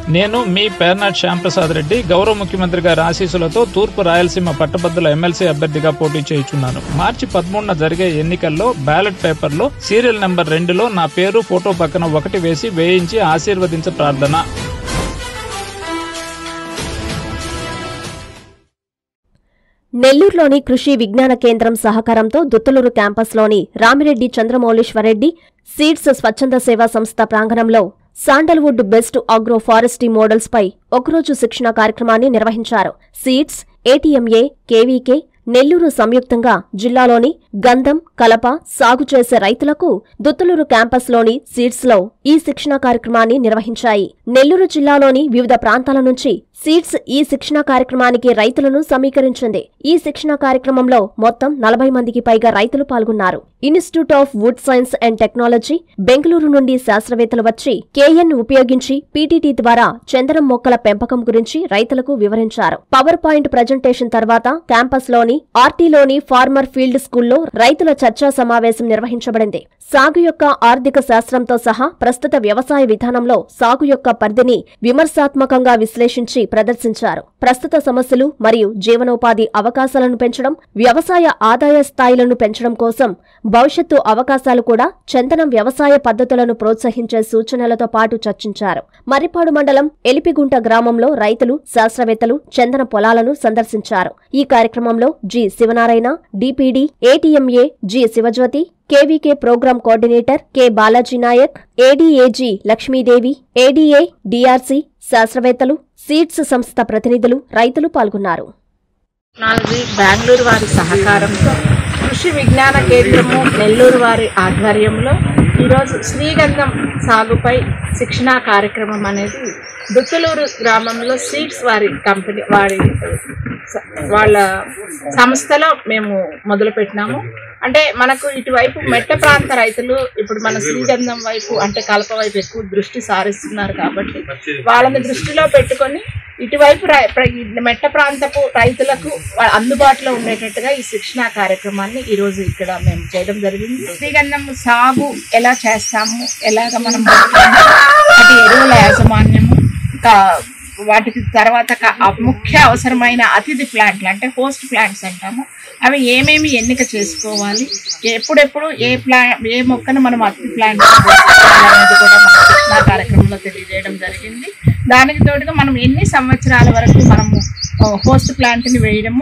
నేను మీ పేర్నాట్ శ్యాంప్రసాద్ రెడ్డి గౌరవ ముఖ్యమంత్రి గారి ఆశీస్సులతో తూర్పు రాయలసీమ పట్టభద్రుల ఎమ్మెల్సీ అభ్యర్థిగా పోటీ చేయుచున్నాను. మార్చి 13న జరిగే ఎన్నికల్లో బ్యాలెట్ పేపర్లో సీరియల్ నెంబర్ 2లో నా పేరు ఫోటో పక్కన 1 వేసి వేయించి ఆశీర్వదించ ప్రార్థన. నెల్లూరులోని కృషి విజ్ఞాన కేంద్రం సహకారంతో దుత్తలూరు క్యాంపస్లోని రామిరెడ్డి చంద్రమౌళీశ్వరరెడ్డి సీడ్స్ స్వచ్ఛంద సేవా సంస్థ ప్రాంగణంలో sandalwood best agro forestry models పై ఒకరోజు శిక్షణ కార్యక్రమాన్ని నిర్వహించారు. సీడ్స్, ఏటీఎంఏ, కేవీకే, నెల్లూరు సంయుక్తంగా జిల్లాలోని గంధం, కలప సాగు చేసే రైతులకు దుత్తలూరు క్యాంపస్లోని సీడ్స్లో ఈ శిక్షణ కార్యక్రమాన్ని నిర్వహించాయి. నెల్లూరు జిల్లాలోని వివిధ ప్రాంతాల నుంచి సీడ్స్ ఈ శిక్షణ కార్యక్రమానికి రైతులను సమీకరించింది. ఈ శిక్షణ కార్యక్రమంలో మొత్తం 40 మందికి పైగా రైతులు పాల్గొన్నారు. Institute of wood science and technology, Bengaluru నుండి శాస్త్రవేత్తలు వచ్చి కేఎన్ ఉపయోగించి పీటీటీ ద్వారా చందనం మొక్కల పెంపకం గురించి రైతులకు వివరించారు. పవర్ పాయింట్ ప్రజెంటేషన్ తర్వాత క్యాంపస్లోని ఆర్టీలోని ఫార్మర్ ఫీల్డ్ స్కూల్లో రైతుల చర్చా సమావేశం నిర్వహించబడింది. సాగు యొక్క ఆర్థిక శాస్త్రంతో సహా ప్రస్తుత వ్యవసాయ విధానంలో సాగు యొక్క పరిధిని విమర్శాత్మకంగా విశ్లేషించి ప్రదర్శించారు. ప్రస్తుత సమస్యలు మరియు జీవనోపాధి అవకాశాలను పెంచడం, వ్యవసాయ ఆదాయ స్థాయిలను పెంచడం కోసం భవిష్యత్తు అవకాశాలు కూడా చందనం వ్యవసాయ పద్ధతులను ప్రోత్సహించే సూచనలతో పాటు చర్చించారు. మర్రిపాడు మండలం ఎలిపిగుంట గ్రామంలో రైతులు, శాస్త్రవేత్తలు చందన పొలాలను సందర్శించారు. ఈ కార్యక్రమంలో G Sivanarayana, DPD, ATMA G Sivajyothi, KVK program coordinator K Balaji Nayak, ADA G Lakshmidevi, ADA, DRC శాస్త్రవేత్తలు, సీడ్స్ సంస్థ ప్రతినిధులు, రైతులు పాల్గొన్నారు. బెంగళూరు వారి సహకారంతో కృషి విజ్ఞాన కేంద్రము నెల్లూరు వారి ఆధ్వర్యంలో ఈరోజు శ్రీగంధం సాగుపై శిక్షణా కార్యక్రమం అనేది దుత్తలూరు గ్రామంలో సీడ్స్ వారి కంపెనీ వాళ్ళ సంస్థలో మేము మొదలుపెట్టినాము. అంటే మనకు ఇటువైపు మెట్ట ప్రాంత రైతులు ఇప్పుడు మన శ్రీగంధం వైపు అంటే కలప వైపు ఎక్కువ దృష్టి సారిస్తున్నారు కాబట్టి వాళ్ళని దృష్టిలో పెట్టుకొని ఇటువైపు మెట్ట ప్రాంతపు రైతులకు అందుబాటులో ఉండేటట్టుగా ఈ శిక్షణా కార్యక్రమాన్ని ఈరోజు ఇక్కడ మేము చేయడం జరిగింది. శ్రీగంధం సాగు ఎలా చేస్తాము, ఎలాగ మనం అటు ఎరువుల యాజమాన్యము, వాటికి తర్వాత ముఖ్య అవసరమైన అతిథి ప్లాంట్లు అంటే హోస్ట్ ప్లాంట్స్ అంటాము, అవి ఏమేమి ఎన్నిక చేసుకోవాలి, ఎప్పుడెప్పుడు ఏ మొక్కను మనం అతిథి ప్లాంట్ అనేది కూడా మన శిక్షణా కార్యక్రమంలో తెలియజేయడం జరిగింది. దానికి తోడుగా మనం ఎన్ని సంవత్సరాల వరకు మనము హోస్ట్ ప్లాంట్ని వేయడము,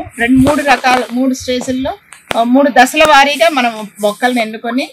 3 స్టేజ్ల్లో 3 దశల వారీగా మనం మొక్కలను ఎన్నుకొని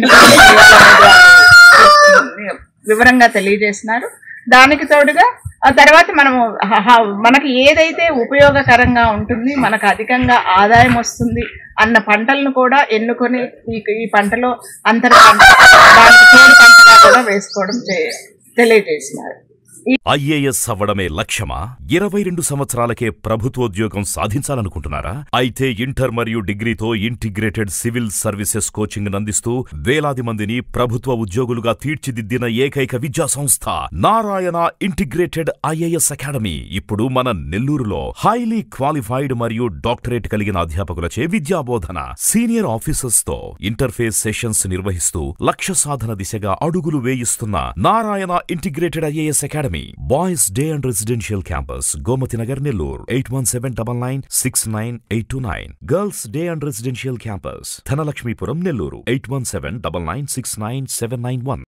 వివరంగా తెలియజేస్తున్నారు. దానికి తోడుగా ఆ తర్వాత మనకి ఏదైతే ఉపయోగకరంగా ఉంటుంది, మనకు అధికంగా ఆదాయం వస్తుంది అన్న పంటలను కూడా ఎన్నుకొని ఈ పంటలో అంతర పంట దానికి తోడు పంటగా కూడా వేసుకోవడం తెలియజేసినారు. ఐఏఎస్ అవ్వడమే లక్ష్యమా? 22 సంవత్సరాలకే ప్రభుత్వోద్యోగం సాధించాలనుకుంటున్నారా? అయితే ఇంటర్ మరియు డిగ్రీతో ఇంటిగ్రేటెడ్ సివిల్ సర్వీసెస్ కోచింగ్ అందిస్తూ వేలాది మందిని ప్రభుత్వ ఉద్యోగులుగా తీర్చిదిద్దిన ఏకైక విద్యా సంస్థ నారాయణ ఇంటిగ్రేటెడ్ ఐఏఎస్ అకాడమీ ఇప్పుడు మన నెల్లూరులో హైలీ క్వాలిఫైడ్ మరియు డాక్టరేట్ కలిగిన అధ్యాపకులచే విద్యాబోధన, సీనియర్ ఆఫీసర్స్ తో ఇంటర్ఫేస్ సెషన్స్ నిర్వహిస్తూ లక్ష్య సాధన దిశగా అడుగులు వేయిస్తున్న Narayana integrated IAS academy boys day and residential campus Gomathi Nagar Nellore 8179969829. Girls day and residential campus Dhanalakshmipuram Nellore 8179969791.